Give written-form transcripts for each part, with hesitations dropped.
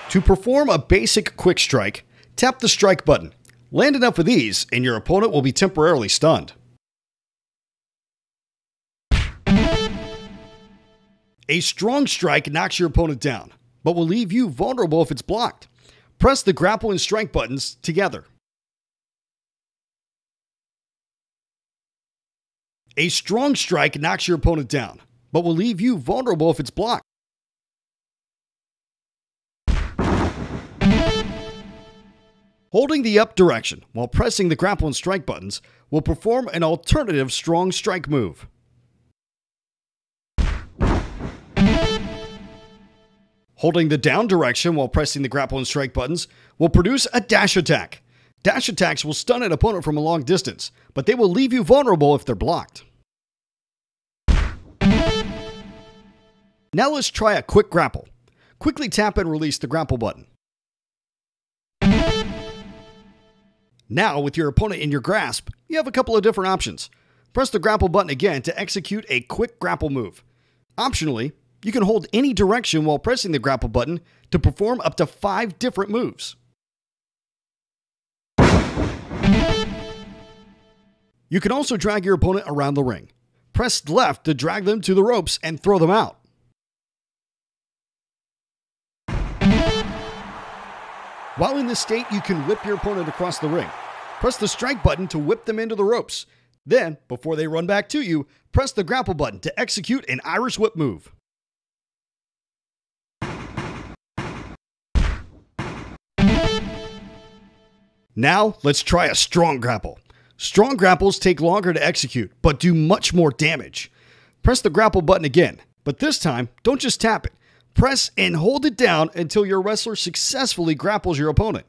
To perform a basic quick strike, tap the strike button. Land enough of these and your opponent will be temporarily stunned. A strong strike knocks your opponent down, but will leave you vulnerable if it's blocked. Press the grapple and strike buttons together. A strong strike knocks your opponent down, but will leave you vulnerable if it's blocked. Holding the up direction while pressing the grapple and strike buttons will perform an alternative strong strike move. Holding the down direction while pressing the grapple and strike buttons will produce a dash attack. Dash attacks will stun an opponent from a long distance, but they will leave you vulnerable if they're blocked. Now let's try a quick grapple. Quickly tap and release the grapple button. Now, with your opponent in your grasp, you have a couple of different options. Press the grapple button again to execute a quick grapple move. Optionally, you can hold any direction while pressing the grapple button to perform up to 5 different moves. You can also drag your opponent around the ring. Press left to drag them to the ropes and throw them out. While in this state, you can whip your opponent across the ring. Press the strike button to whip them into the ropes. Then, before they run back to you, press the grapple button to execute an Irish whip move. Now, let's try a strong grapple. Strong grapples take longer to execute, but do much more damage. Press the grapple button again, but this time, don't just tap it. Press and hold it down until your wrestler successfully grapples your opponent.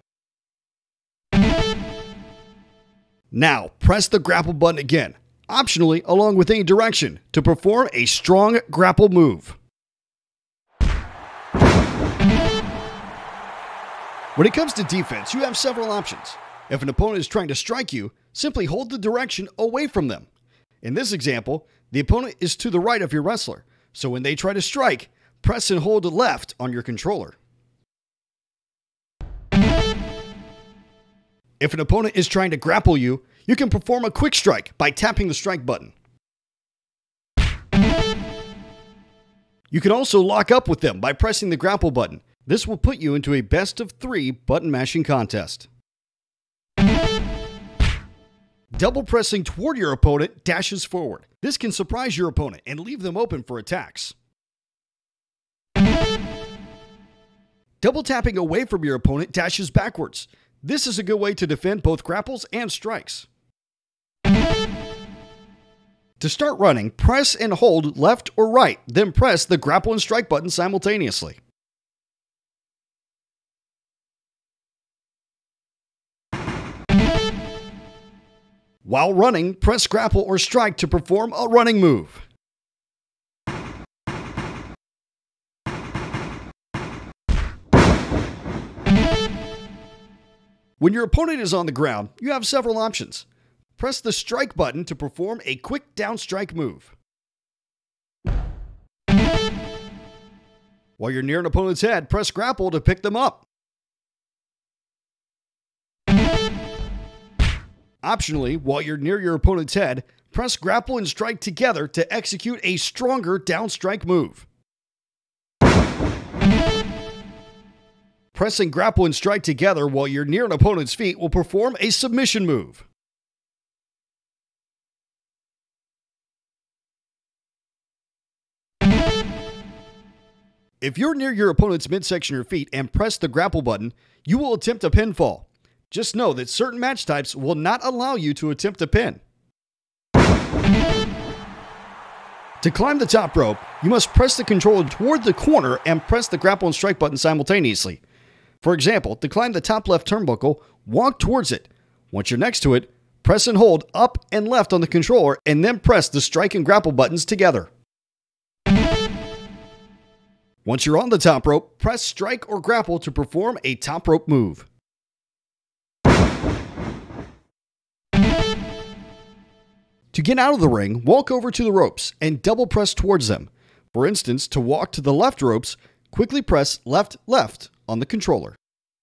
Now, press the grapple button again, optionally along with any direction, to perform a strong grapple move. When it comes to defense, you have several options. If an opponent is trying to strike you, simply hold the direction away from them. In this example, the opponent is to the right of your wrestler, so when they try to strike, press and hold left on your controller. If an opponent is trying to grapple you, you can perform a quick strike by tapping the strike button. You can also lock up with them by pressing the grapple button. This will put you into a best of 3 button mashing contest. Double pressing toward your opponent dashes forward. This can surprise your opponent and leave them open for attacks. Double tapping away from your opponent dashes backwards. This is a good way to defend both grapples and strikes. To start running, press and hold left or right, then press the grapple and strike button simultaneously. While running, press grapple or strike to perform a running move. When your opponent is on the ground, you have several options. Press the strike button to perform a quick down strike move. While you're near an opponent's head, press grapple to pick them up. Optionally, while you're near your opponent's head, press grapple and strike together to execute a stronger down strike move. Pressing grapple and strike together while you're near an opponent's feet will perform a submission move. If you're near your opponent's midsection or feet and press the grapple button, you will attempt a pinfall. Just know that certain match types will not allow you to attempt a pin. To climb the top rope, you must press the controller toward the corner and press the grapple and strike button simultaneously. For example, to climb the top left turnbuckle, walk towards it. Once you're next to it, press and hold up and left on the controller and then press the strike and grapple buttons together. Once you're on the top rope, press strike or grapple to perform a top rope move. To get out of the ring, walk over to the ropes and double press towards them. For instance, to walk to the left ropes, quickly press left, left on the controller.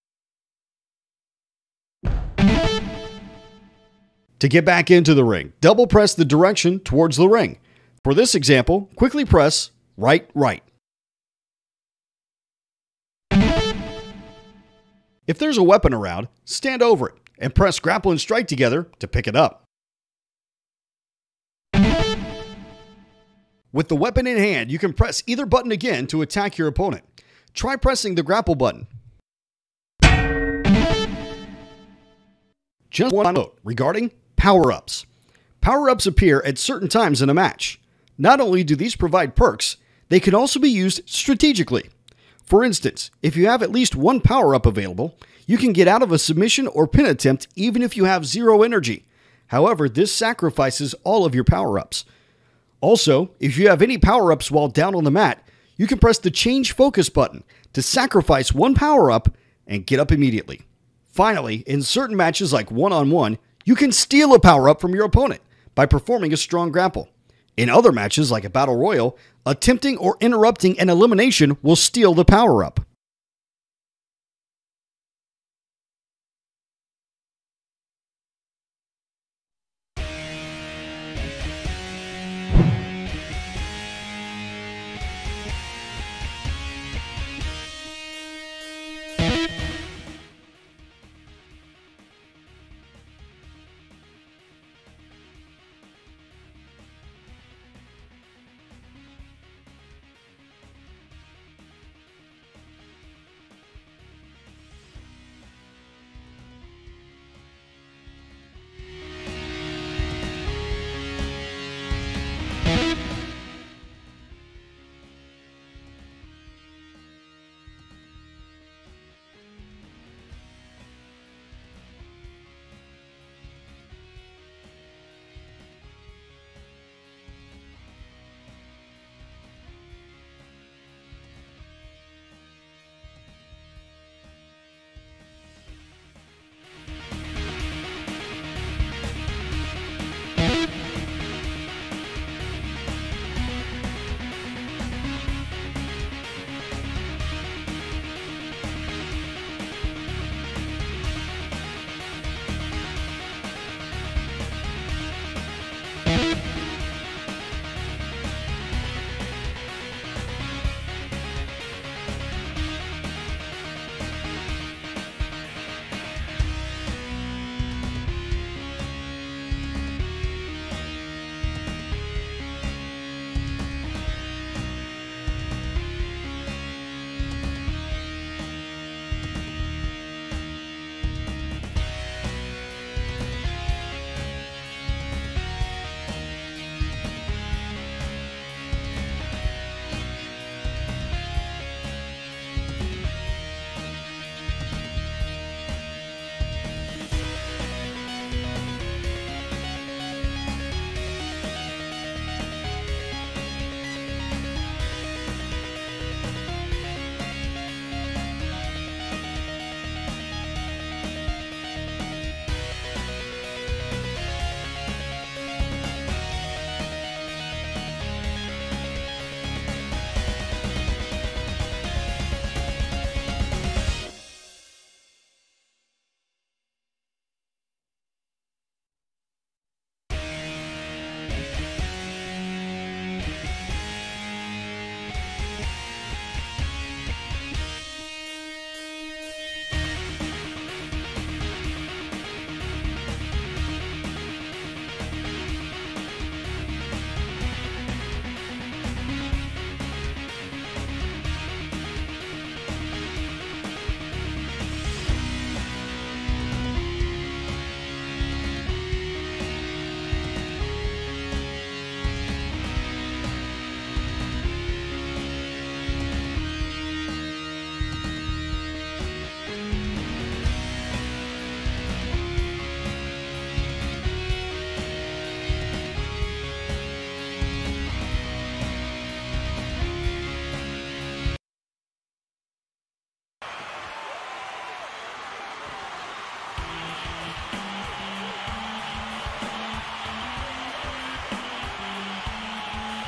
To get back into the ring, double press the direction towards the ring. For this example, quickly press right, right. If there's a weapon around, stand over it and press grapple and strike together to pick it up. With the weapon in hand, you can press either button again to attack your opponent. Try pressing the grapple button. Just one note regarding power-ups. Power-ups appear at certain times in a match. Not only do these provide perks, they can also be used strategically. For instance, if you have at least one power-up available, you can get out of a submission or pin attempt even if you have 0 energy. However, this sacrifices all of your power-ups. Also, if you have any power-ups while down on the mat, you can press the change focus button to sacrifice one power-up and get up immediately. Finally, in certain matches like one-on-one, you can steal a power-up from your opponent by performing a strong grapple. In other matches like a battle royal, attempting or interrupting an elimination will steal the power-up.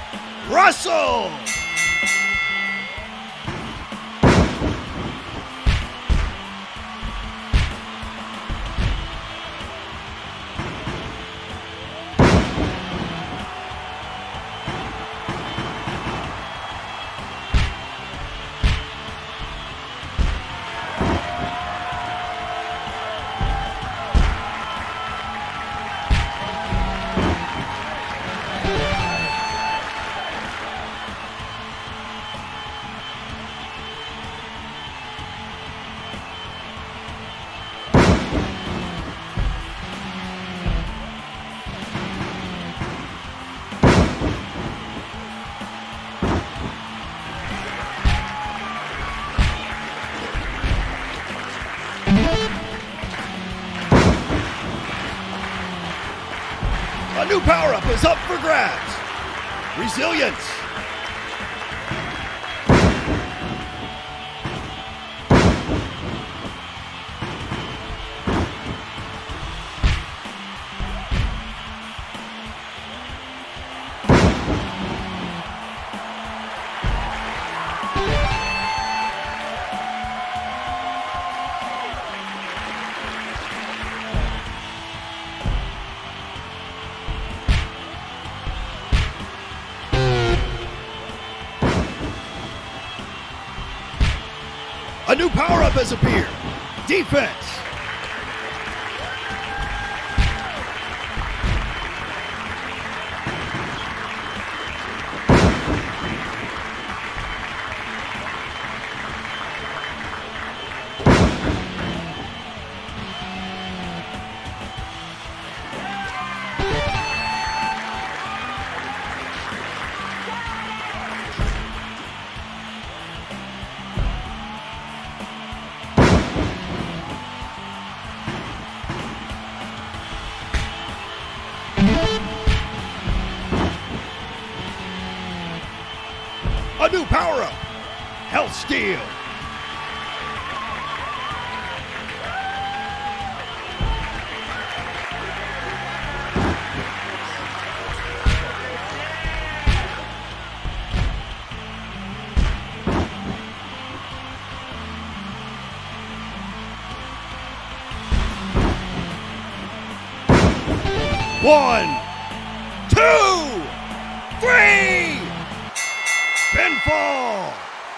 Russell! A new power-up is up for grabs. Resilience. A new power-up has appeared. Defense. A new power-up. Health Steal. One, two, three. Pinfall!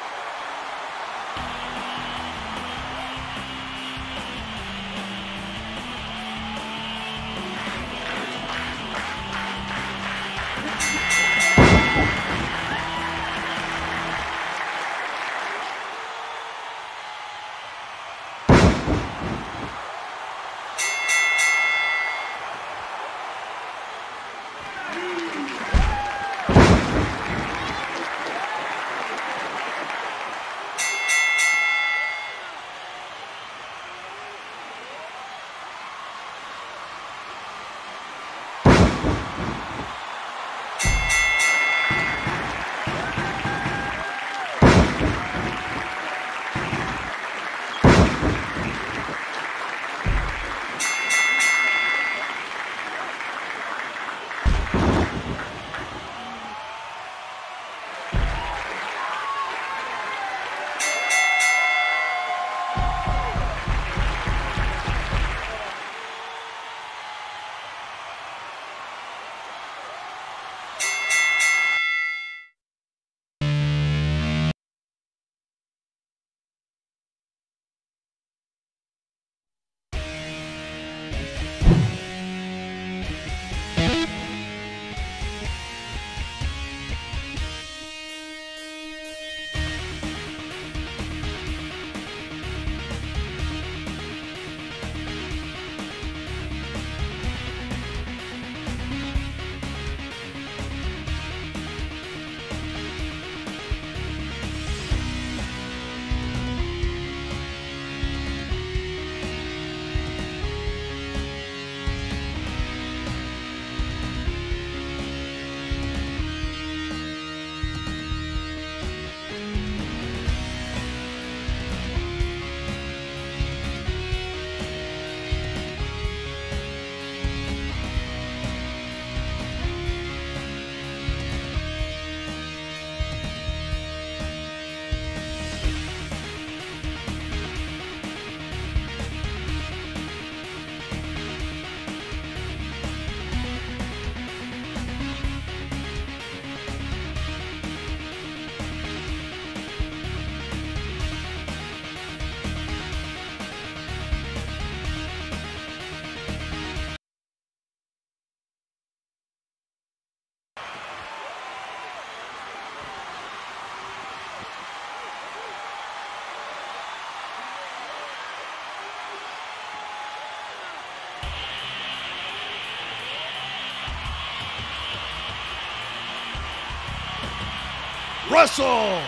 Russell.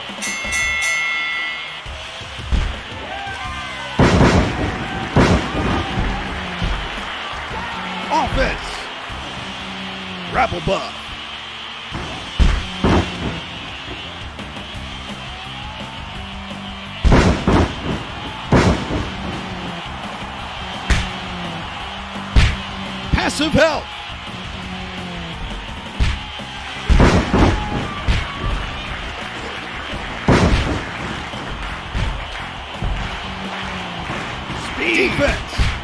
Offense. Grapple buff. Passive health. Speed. Defense.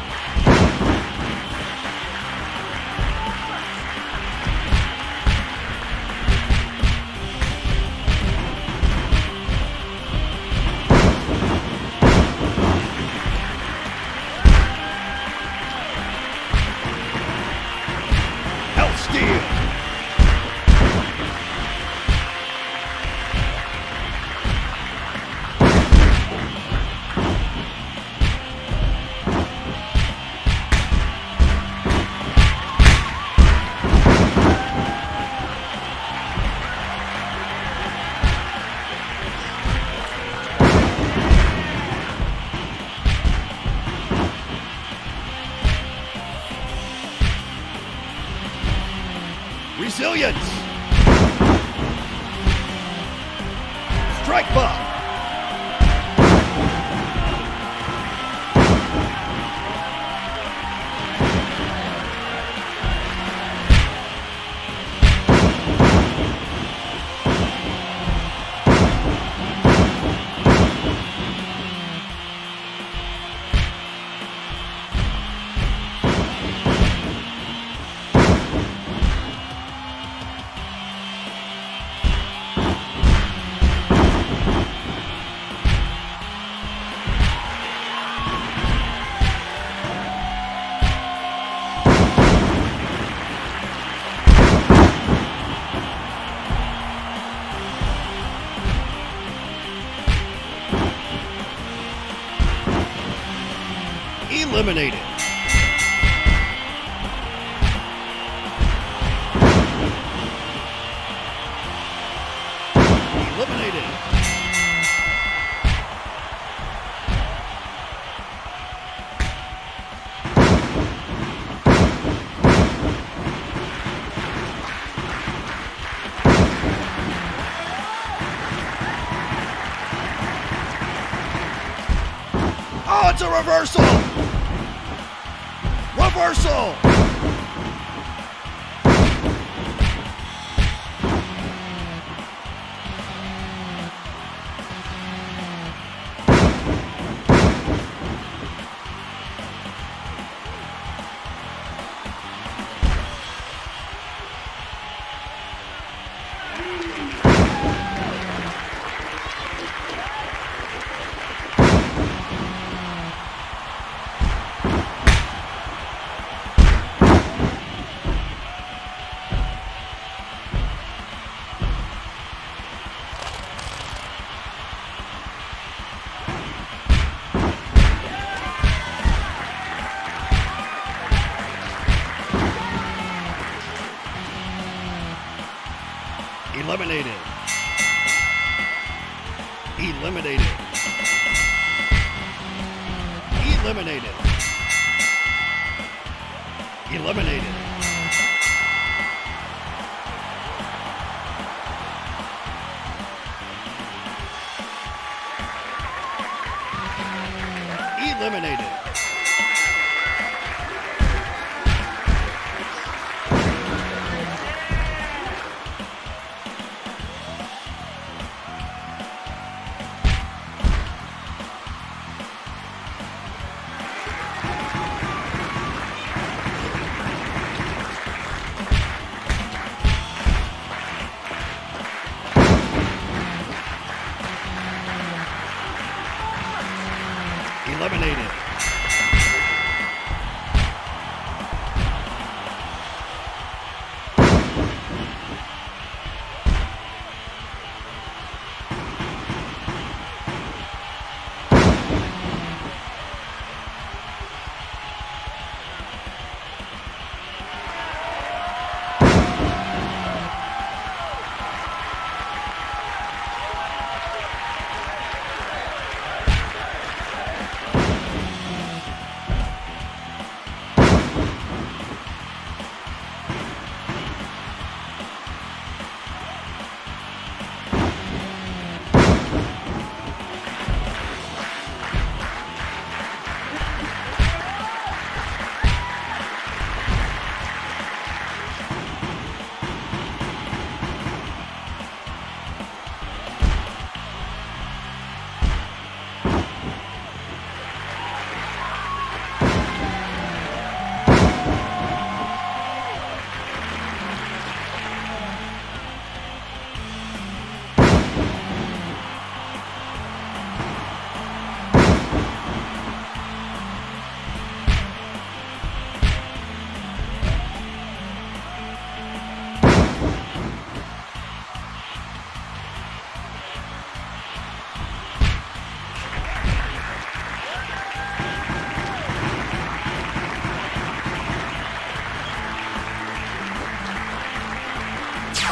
Health steal. Resilience. Strike buff. Eliminated. Eliminated. Oh, it's a reversal. Reversal! Eliminated. Eliminated. Eliminated. Eliminated. Eliminated. Eliminated.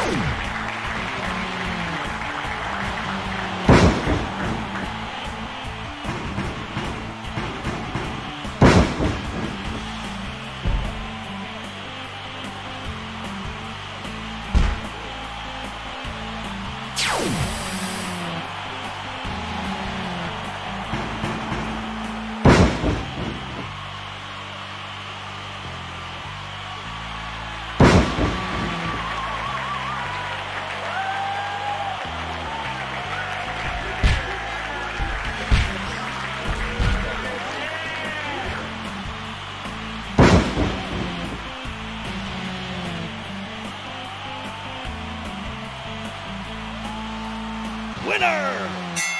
Winner!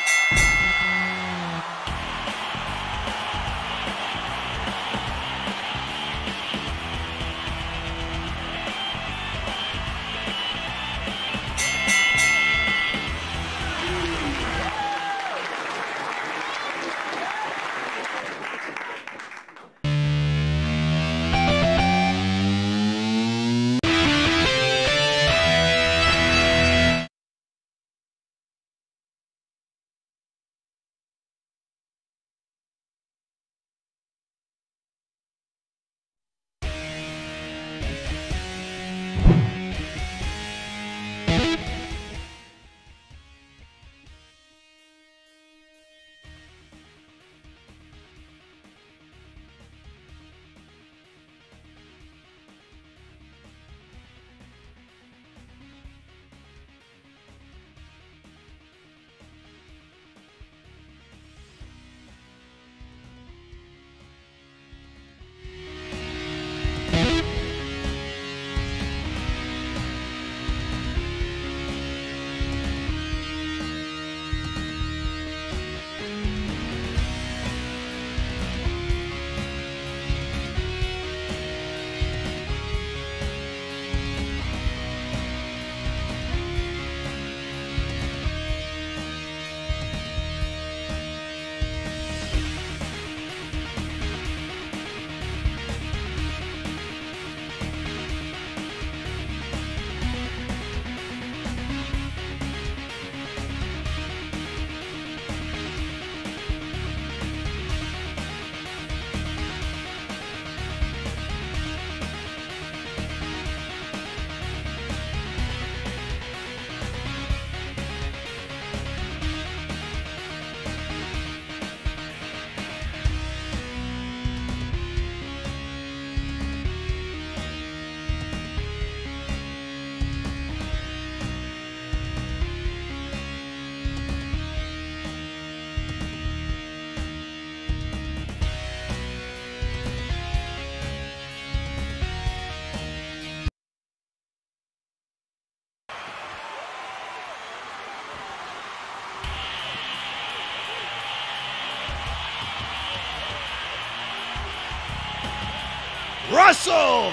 Russell!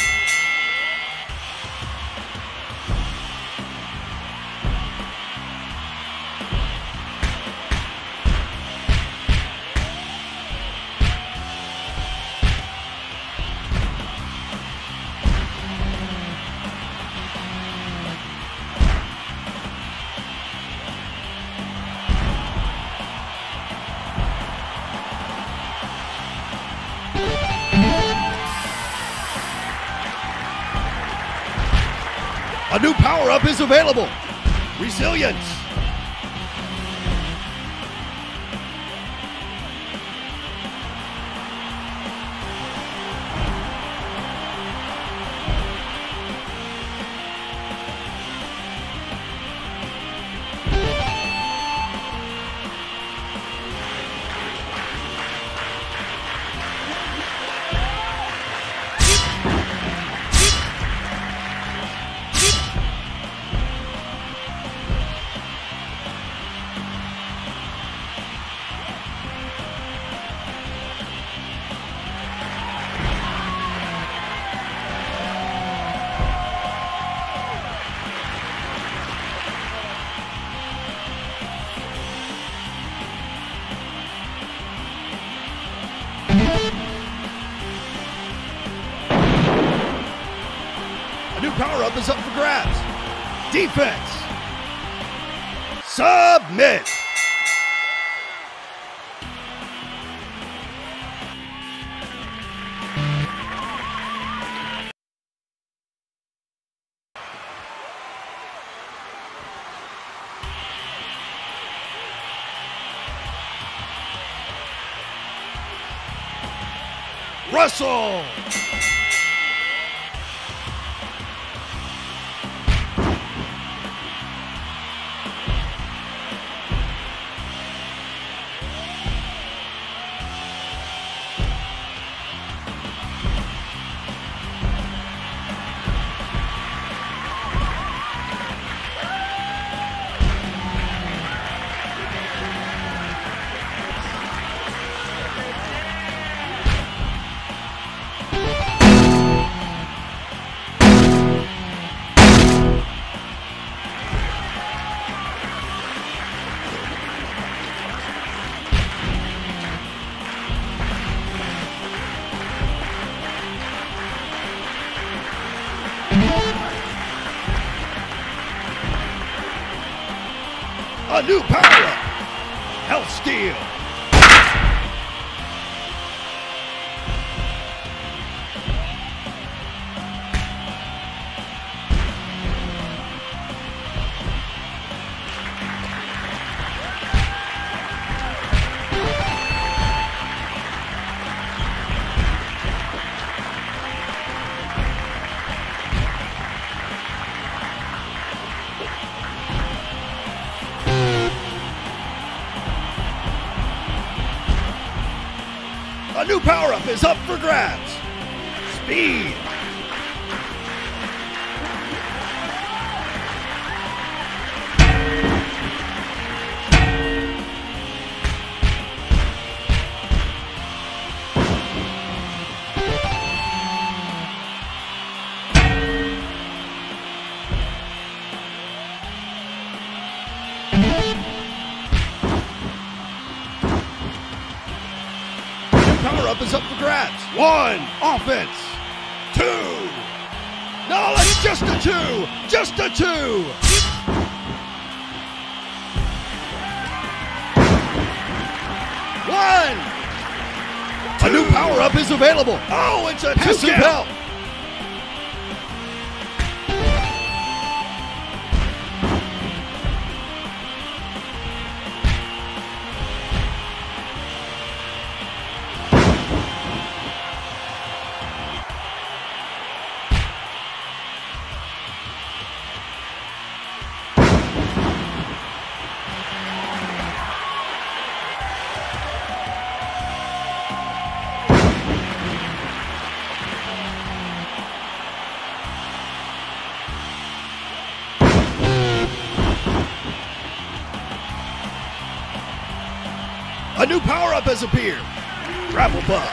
A new power-up is available. Resilience. A new power-up is up for grabs. Defense. Submit. Russell. A new power-up. Health Steal. A new power-up is up for grabs. Speed. Power-up is up for grabs. 1, offense. 2. No, that's just a 2. Just a 2. One. A new power-up is available. Oh, it's a passive help. A new power-up has appeared. Grapple Bug.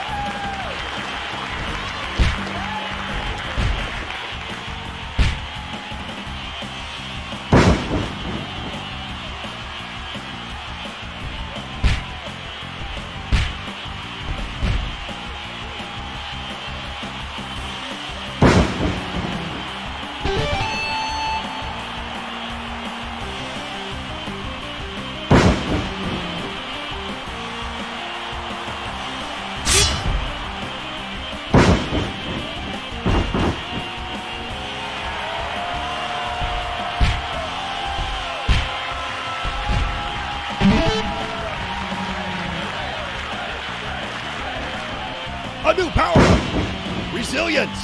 A new power-up. Resilience.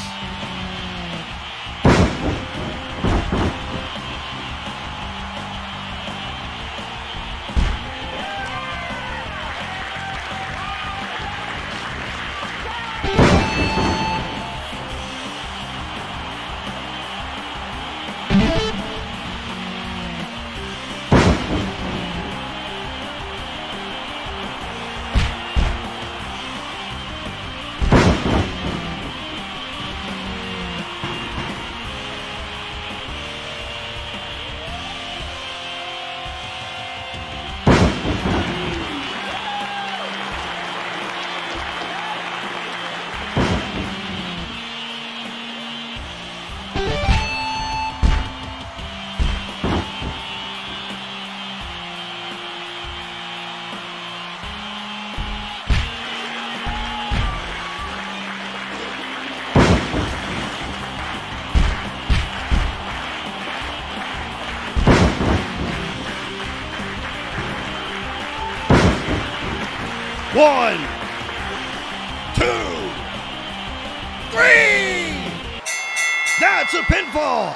1, 2, 3. That's a pinfall.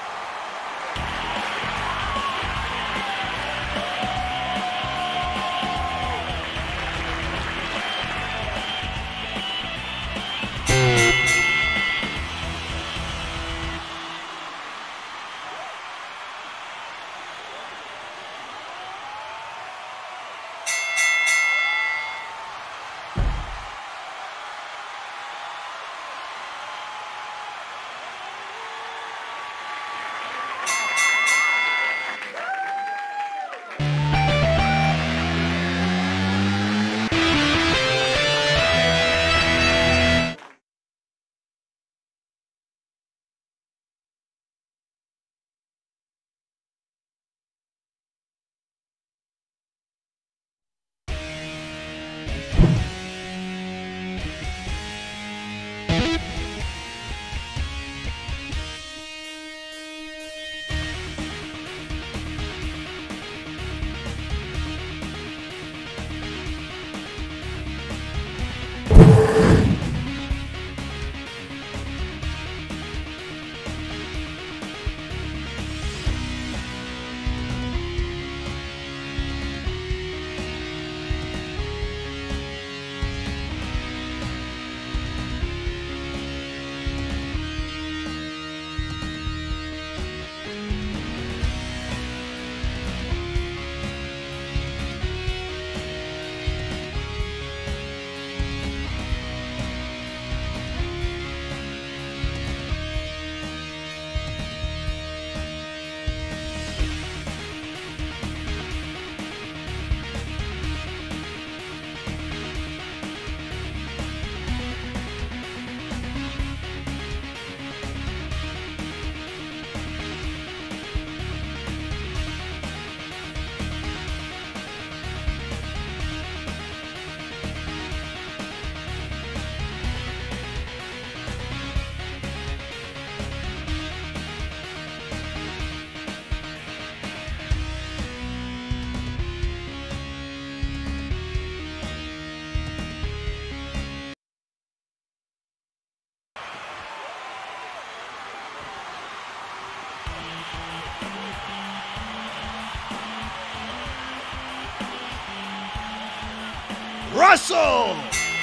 Russell!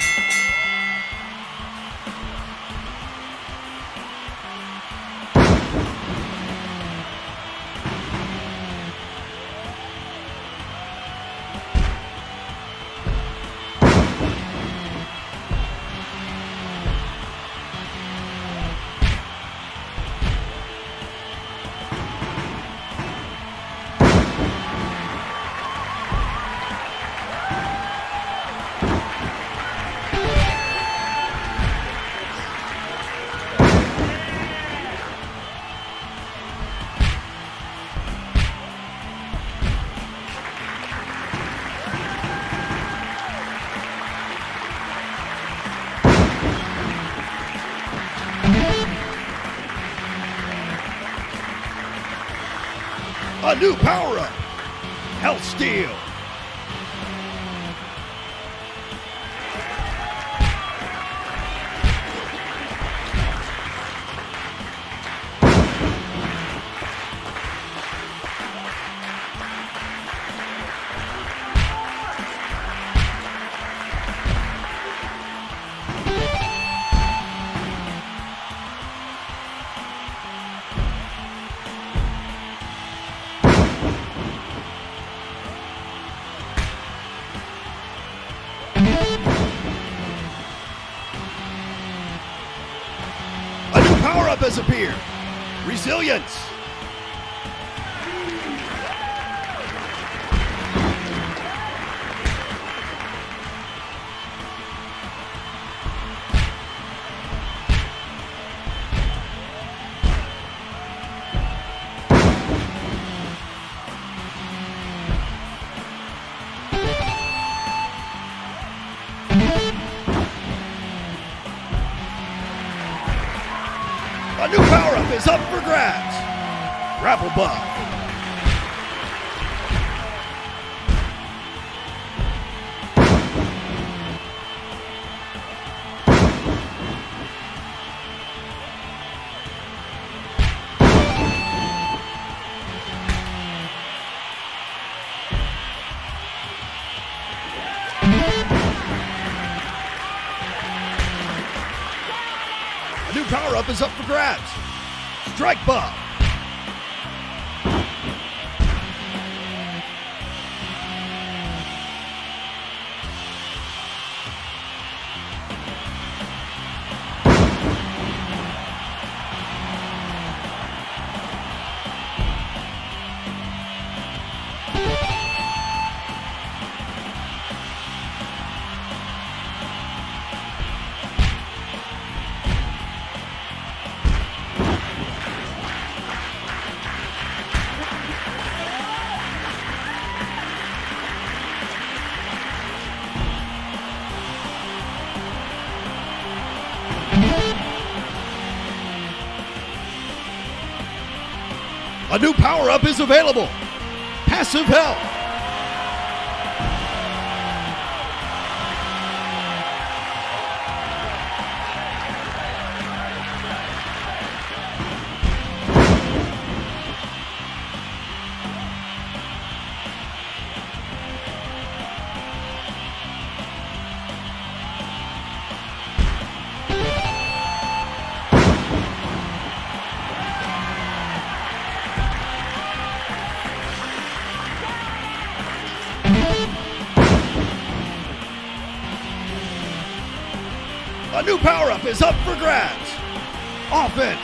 A new power-up, Health Steal. A new power-up has appeared. Resilience. A new power-up is up for grabs. Grapple buff. power-up is up for grabs. Strike Bob. A new power-up is available. Passive Health. A new power-up is up for grabs. Offense.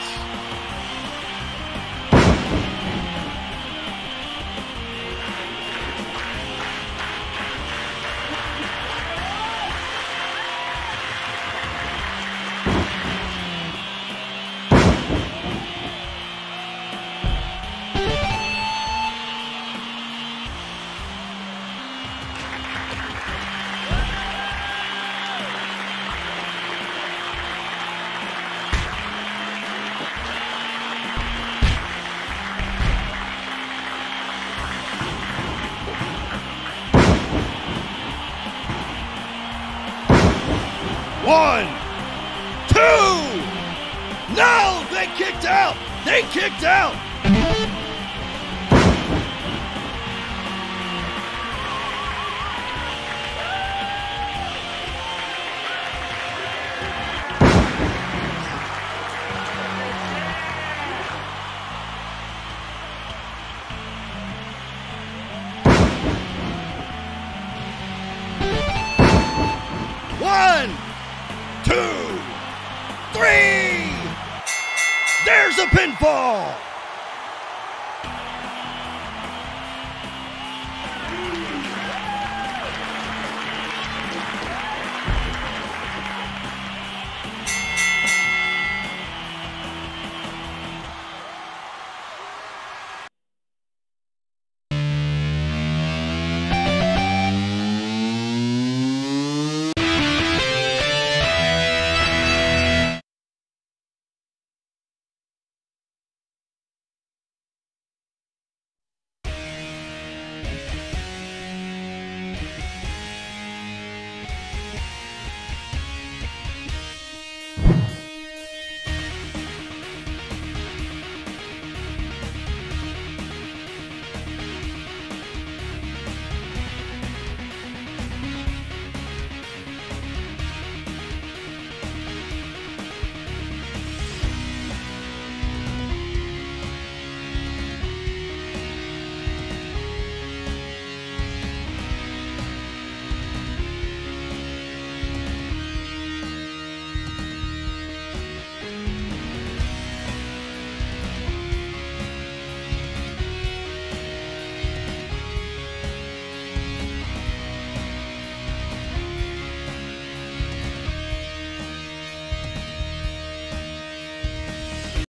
One, two. No, they kicked out. They kicked out. One, two, three. There's a pinfall.